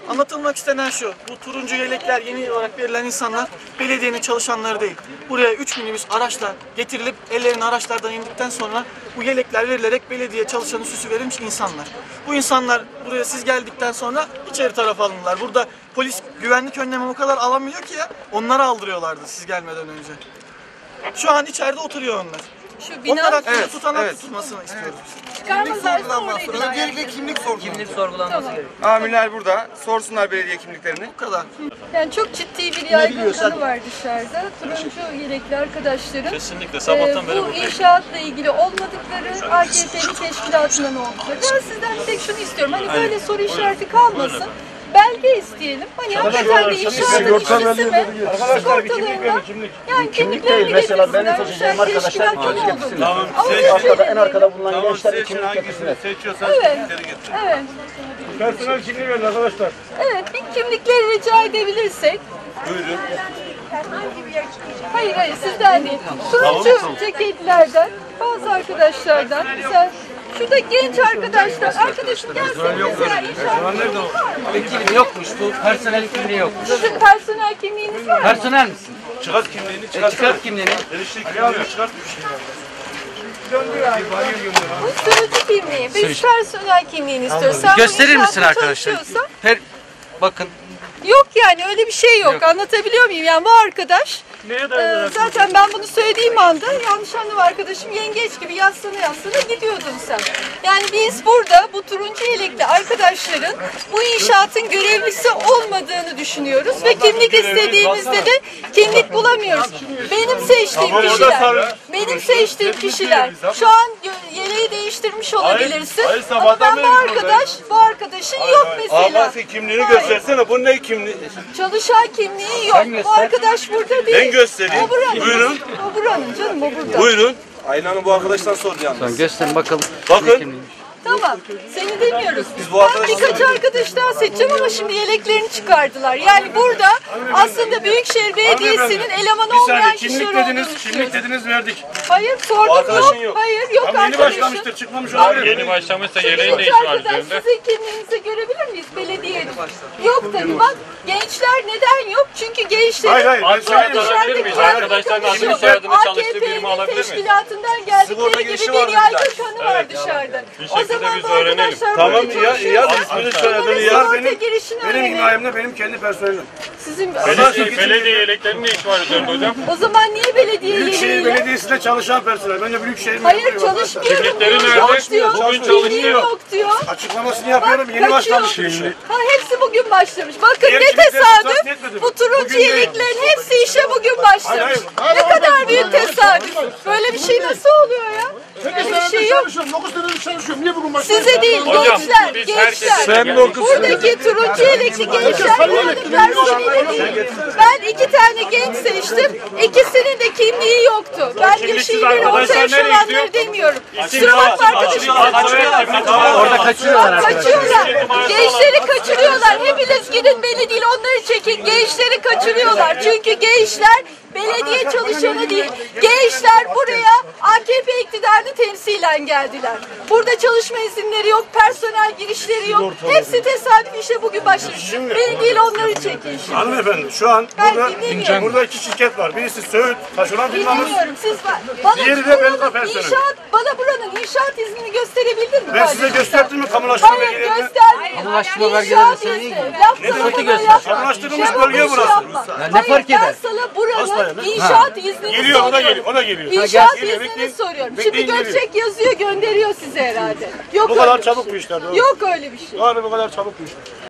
Anlatılmak istenen şu, bu turuncu yelekler yeni olarak verilen insanlar belediyenin çalışanları değil. Buraya 3 minibüs araçla getirilip ellerini araçlardan indikten sonra bu yelekler verilerek belediye çalışanı süsü verilmiş insanlar. Bu insanlar buraya siz geldikten sonra içeri tarafa alındılar. Burada polis güvenlik önlemi o kadar alamıyor ki ya, onları aldırıyorlardı siz gelmeden önce. Şu an içeride oturuyor onlar. Şu bina Onlar hakkında tutanak tutulmasını istiyoruz biz. kimlik sorgulanması. Öncelikle kimlik sorgulanması. Amirler burada. Sorsunlar belediye kimliklerini. Bu kadar. Yani çok ciddi bir yaygın kanı var dışarıda. Turuncu yelekli arkadaşların kesinlikle sabahtan beri bu inşaatla ilgili olmadıkları, AKP'nin teşkilatından oldukları. Ben sizden bir tek şunu istiyorum. Hani böyle soru işareti kalmasın. Belge isteyelim. Hani hakikaten bir inşaatın işçisi mi? Sigortalarından. Yani kimliklerini Mesela benim getirsinler. seçeceğim arkadaşlar Teşkilatın getirsin. olduğunu. Tamam, Arkada, en arkada bulunan tamam, gençler seçin kimlik getirsinler. hangisini seçiyorsanız Evet. kimlikleri getirin. Evet. Personel kimliği verin arkadaşlar. Evet. Bir kimlikleri rica edebilirsek. Buyurun. Hayır sizden değil. Turuncu ceketlerden, bazı arkadaşlardan. Mesela şurada genç arkadaşlar, arkadaşım gelsin mesela inşallah. Kimliği yokmuş bu. Personel kimliği yokmuş. Sizin personel kimliğiniz var mı? Personel misin? Çıkart kimliğini, çıkart. Çıkart kimliğini. Erişte kimliğini çıkart. Bu sürücü kimliği. Biz personel kimliğini istiyoruz. Sen bu Gösterir misin inşaatta arkadaşlar? çalışıyorsan- Bakın. Yok yani öyle bir şey yok. Anlatabiliyor muyum? Yani bu arkadaş zaten ben bunu söylediğim anda yanlış anlama arkadaşım yengeç gibi yaslana gidiyordun sen. Yani biz burada bu turuncu yelekli arkadaşların bu inşaatın görevlisi olmadığını düşünüyoruz ve kimlik istediğimizde de kimlik bulamıyoruz. Benim seçtiğim kişiler şu an yeleği değiştirmiş olabilirsin. Ama ben bu arkadaşın yok mesela. Ama sen kimliğini göstersene. Bu ne kimliği? Çalışan kimliği yok. Bu arkadaş burada değil. Ben göstereyim. O buranın. Buyurun. O buranın canım, o burada. Buyurun. Aynen Hanım bu arkadaştan sordu yalnız. Gösterin bakalım. Bakın. Tamam. Seni demiyoruz. bu Ben arkadaşı birkaç arkadaş daha seçeceğim ama şimdi yeleklerini çıkardılar. Yani burada aslında Büyükşehir Belediyesi'nin elemanı olmayan kişiler olduğunu Kimlik dediniz verdik. Hayır sordum Arkadaşın yok. Hayır yok Yeni arkadaşım. başlamıştır çıkmamış olabilir. Yeni başlamışsa Yeleğin ne işi var üzerinde? Sizin kimliğinizi görebilir miyiz belediyenin? Yok tabii bak gençler neden yok? Çünkü gençlerin Hayır, ben söyleyeyim. Arkadaşların adını soyadını çalıştığı birimi alabilir miyiz? Teşkilatından geldikleri gibi bir yaygın kanı var dışarıda. O zaman bu arkadaşlar Tamam burada ya çalışıyorsa ismini soyadını ya. sigorta girişini Benim öğrenelim. himayemde benim kendi personelim. Sizin Belediye yeleklerinin ne işi var üzerinde hocam? o zaman niye belediye Büyükşehir yeleğiyle? Belediyesi'nde çalışan personel. Bence Büyükşehir Hayır çalışmıyor. Kimlikleri nerede? Yok diyor. Bugün Kimliği çalışıyor. yok diyor. Açıklamasını yapıyorum. Yeni Kaçıyor. başlamış işe. Ha hepsi bugün başlamış. Bakın Diğer ne kimlikler tesadüf. fırsat yetmedi. Bu turuncu Bugün değil. yeleklerin hepsi işe bugün başlamış. Hayır. Ne kadar büyük tesadüf. Böyle bir şey nasıl oluyor ya? Böyle bir şey yok. 9 senedir çalışıyorum. Niye bugün başladım? Size değil gençler. Gençler. Buradaki turuncu yelekli gençler burada personeli değil. Ben 2 tane genç seçtim. İkisinin de kimliği yoktu. Ben yaşayıları ortaya şu olanları demiyorum. Kusura bakma arkadaşım. Orada kaçıyorlar arkadaşlar. Kaçıyorlar. Gençleri kaçırıyorlar. Hepiniz gidin beni değil onları çekin. Gençleri kaçırıyorlar. Çünkü gençler belediye çalışanı değil. Gençler buraya AKP iktidarını temsilen geldiler. Burada çalışma izinleri yok, personel girişleri yok. Hepsi tesadüf işe bugün başladı. Beni değil onları çekin şimdi. Hanımefendi şu an Ben burada, dinlemiyorum. burada 2 şirket var. Birisi Söğüt, taşeron firmamız. Bilmiyorum siz bana Diğeri de buranın Belka personeli. bana buranın inşaat iznini gösterebildin mi? Ben size gösterdim mi kamulaştırma Hayır belgelerini? göstermedim. Kamulaştırma İnşaat belgelerini sen izni. iyi. Laf Ne sana demek böyle göster? yapma. Kamulaştırılmış Şey bölge yapma, burası. şey yapma. Ya ne Hayır, fark eder? Ben sana buranın inşaat iznini Geliyor, o da soruyorum. geliyor, o da geliyor. İnşaat Geliyor, iznini bekleyin. soruyorum. Şimdi Bekleyin, geliyor. göçek yazıyor gönderiyor size herhalde. Yok Bu öyle kadar bir çabuk şey. bu işler. Doğru. Yok öyle bir şey. Abi bu kadar çabuk bu işler.